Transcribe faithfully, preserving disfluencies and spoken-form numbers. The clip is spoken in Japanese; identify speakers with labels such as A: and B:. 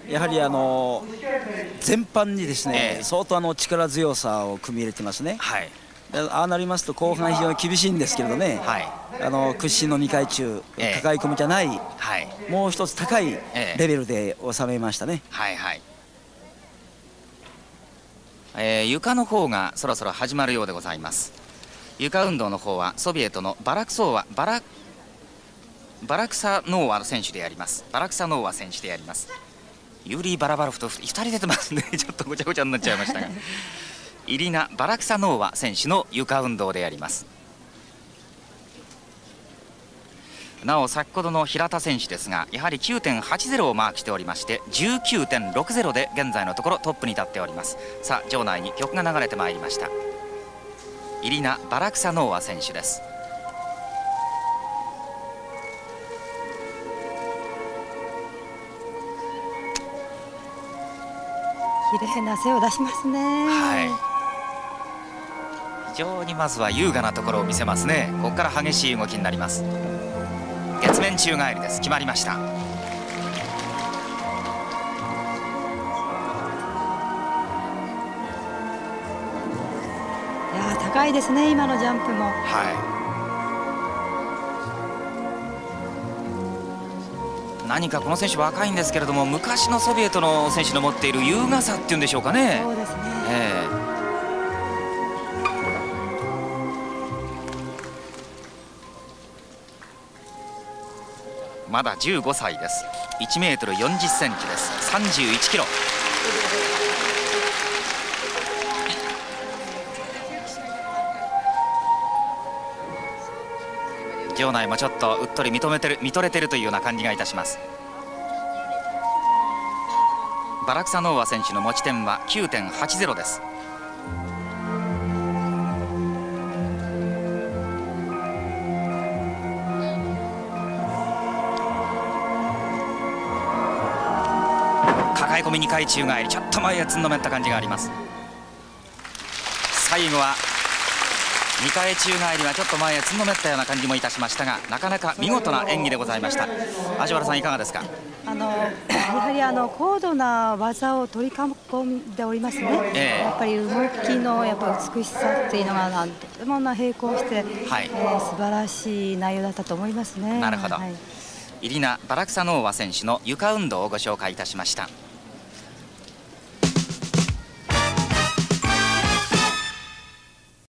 A: やはりあの全般にですね、
B: ええ、
A: 相当あの力強さを組み入れてますね。
B: はい、
A: ああなりますと後半非常に厳しいんですけれどね、
B: はい、
A: あの屈身のにかい中、
B: ええ、
A: 抱え込みじゃない、
B: はい、
A: もう一つ高いレベルで収めましたね。
B: はいはい。えー、床の方がそろそろ始まるようでございます。床運動の方はソビエトのバラクソーワバラバラクサノーワ選手でやります。バラクサノーワ選手でやります。ユーリー・バラバロフとふたり出てますね。ちょっとごちゃごちゃになっちゃいましたがイリナ・バラクサノーワ選手の床運動でやります。なお先ほどの平田選手ですが、やはり きゅうてんはちゼロ をマークしておりまして じゅうきゅうてんろくゼロ で現在のところトップに立っております。さあ場内に曲が流れてまいりました。イリナ・バラクサノーワ選手です。
C: 綺麗な背を出しますね。
B: はい、非常にまずは優雅なところを見せますね。ここから激しい動きになります。月面宙返りです。決まりました。
C: いや高いですね、今のジャンプも。
B: はい、何かこの選手若いんですけれども、昔のソビエトの選手の持っている優雅さっていうんでしょうかね。
C: そうですね、
B: えーまだじゅうごさいです。いちメートルよんじゅっセンチです。さんじゅういちキロ。場内もちょっとうっとり認めてる見とれてるというような感じがいたします。バラクサノーワ選手の持ち点は きゅうてんはちゼロ です。抱え込みにかい宙返り、ちょっと前へつんのめった感じがあります。最後はにかい宙返りはちょっと前へつんのめったような感じもいたしましたが、なかなか見事な演技でございました。芦原さんいかがですか。
C: あのやはりあの高度な技を取り込んでおりますね、えー、やっぱり動きのやっぱ美しさっていうのがなんとてもな並行して、はい、えー、素晴らしい内容だったと思いますね。
B: なるほど、
C: はい、
B: イリナ・バラクサノーワ選手の床運動をご紹介いたしました。